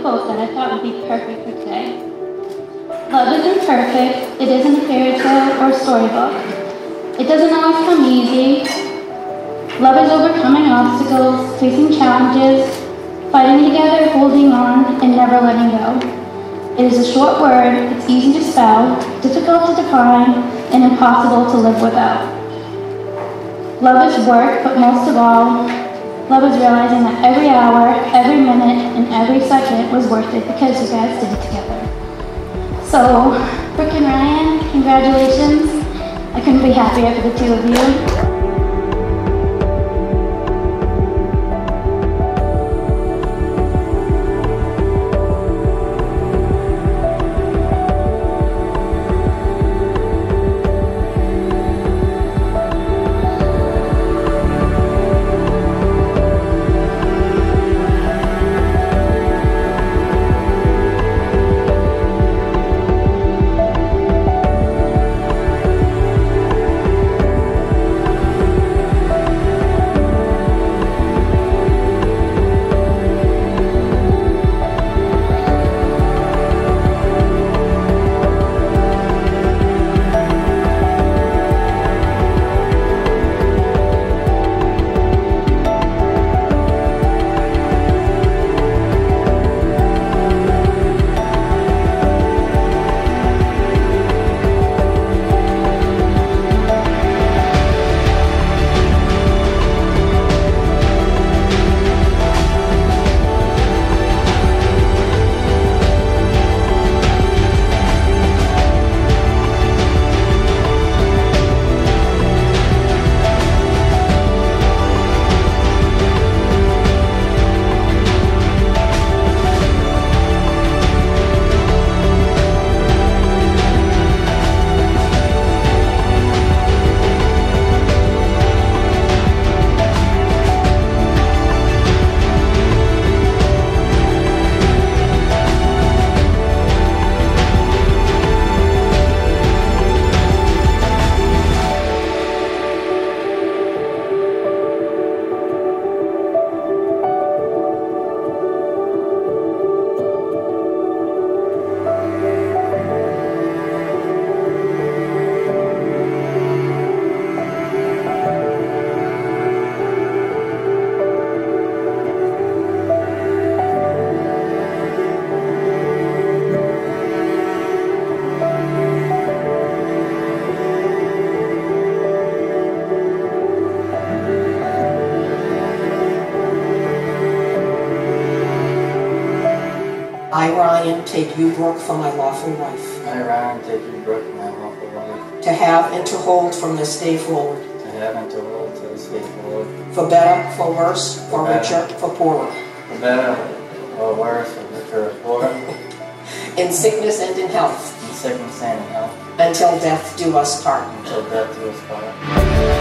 quote that I thought would be perfect for today. Love isn't perfect, it isn't a fairy tale or storybook. It doesn't always come easy. Love is overcoming obstacles, facing challenges, fighting together, holding on, and never letting go. It is a short word, it's easy to spell, difficult to define, and impossible to live without. Love is work, but most of all, love is realizing that every hour, every minute, and every second was worth it because you guys did it together. So, Brooke and Ryan, congratulations. I couldn't be happier for the two of you. I, Ryan, take you, Brooke, for my lawful wife. I, Ryan, take you, Brooke, my lawful wife. To have and to hold from this day forward. To have and to hold to this day forward. For better, for worse, for richer, for poorer. For better, or worse, for richer, or poorer. In sickness and in health. In sickness and in health. Until death do us part. Until death do us part.